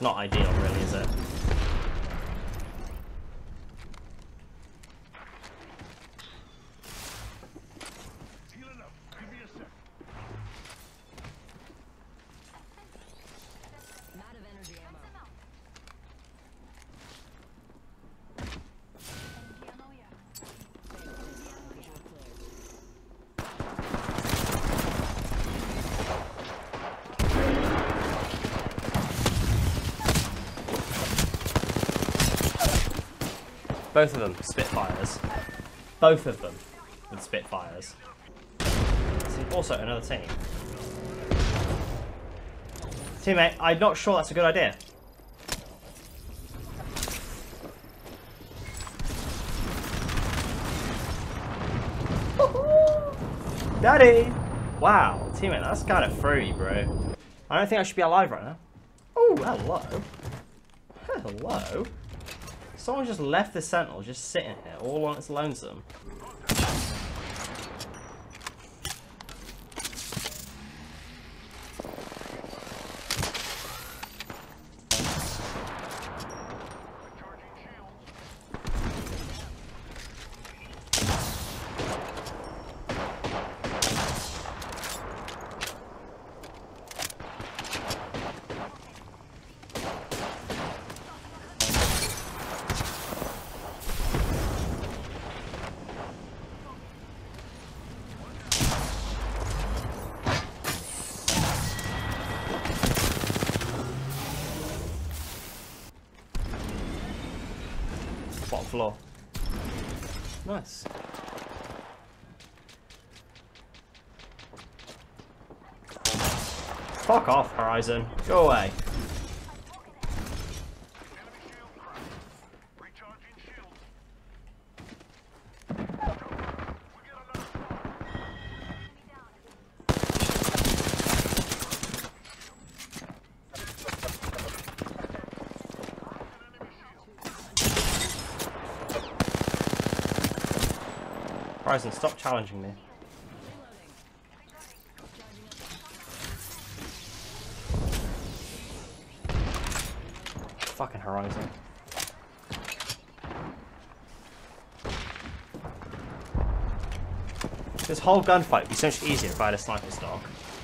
not ideal, really, is it? Both of them, Spitfires. Both of them with Spitfires. See, also, another team. Teammate, I'm not sure that's a good idea. Daddy! Wow, teammate, that's kind of fruity, bro. I don't think I should be alive right now. Oh, hello. Hello. Someone just left the Sentinel just sitting here, all on its lonesome. Bottom floor. Nice. Fuck off, Horizon. Go away. Horizon, stop challenging me. Fucking Horizon. This whole gunfight would be so much easier if I had a sniper stock.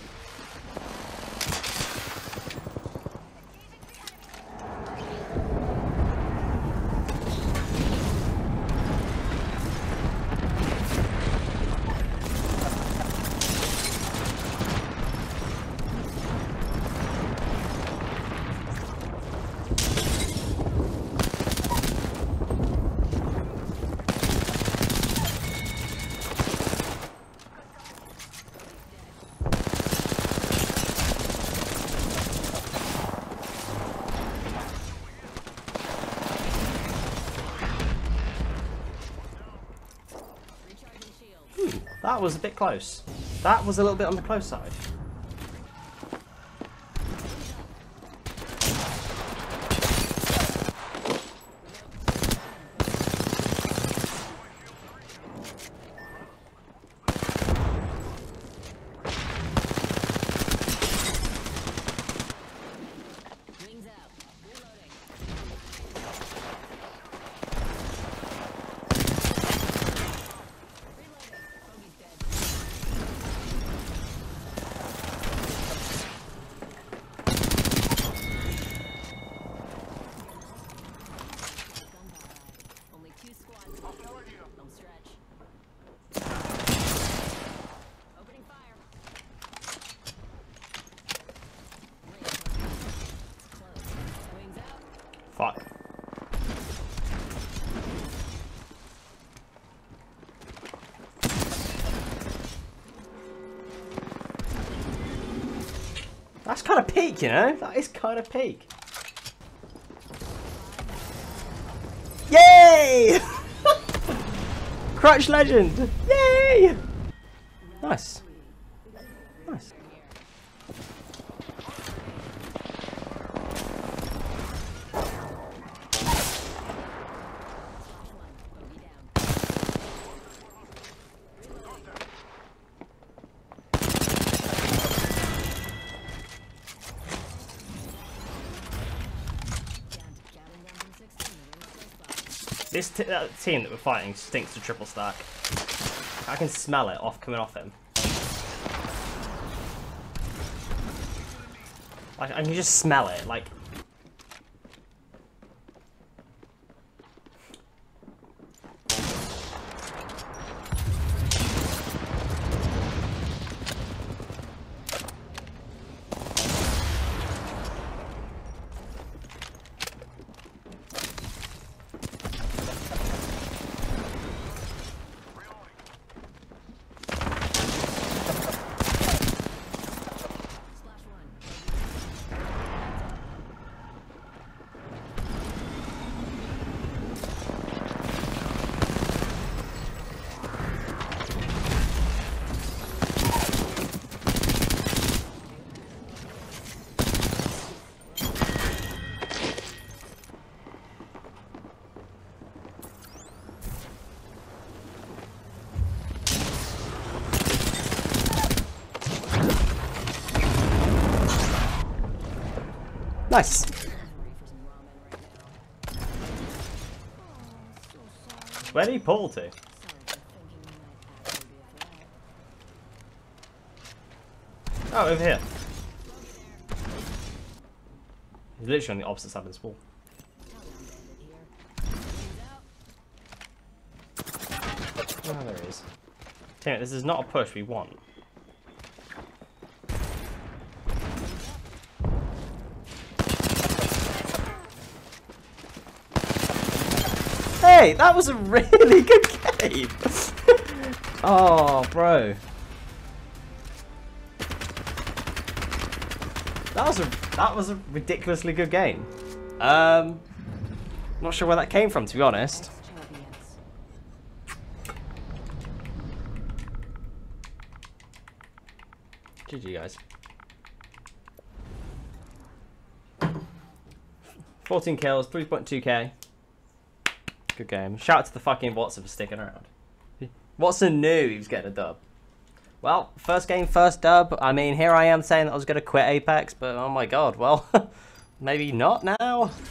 That was a bit close. That was a little bit on the close side. Fuck. That's kind of peak, you know? That is kind of peak. Yay! Crutch Legend! Yay! Nice. Nice. This team that we're fighting stinks to triple stack. I can smell it coming off him. Like, I can just smell it, like... Nice. Where did he pull to? Oh, over here. He's literally on the opposite side of this wall. Oh, there he is. Damn it, this is not a push we want. Hey, that was a really good game. Oh, bro. That was a ridiculously good game. Not sure where that came from, to be honest. GG, guys. 14 kills, 3.2k. Good game. Shout out to the fucking Watson for sticking around. Watson knew he was getting a dub. Well, first game, first dub. I mean, here I am saying that I was going to quit Apex, but oh my god, well, maybe not now.